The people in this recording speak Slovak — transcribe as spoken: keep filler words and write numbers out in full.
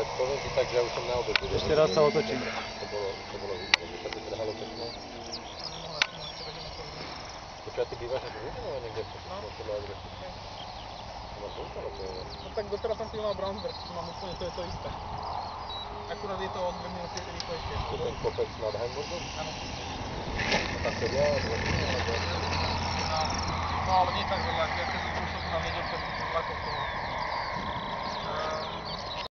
Ale poviem ti tak, že ja už som na obed. Ešte raz sa otočím. To bolo, to bolo vidno, že sa to trhalo pekne. No, ale tu máš teda, že na prvne. Počúva, ty bývaš ako vymenované niekde No. podľa adresy? Hej. To máš dosť ďaleko, ale... No tak doteraz som si mal Brownsburg, čo mám úplne to je to isté. Akurát je to o dve minúty rýchlejšie. To je ten kopec nad Hamburgom? Áno. A tak to ja, dvočine, alebo... No, no ale nie tak veľa, ja keď už som tam nedelke, som vlakom toho. Uh,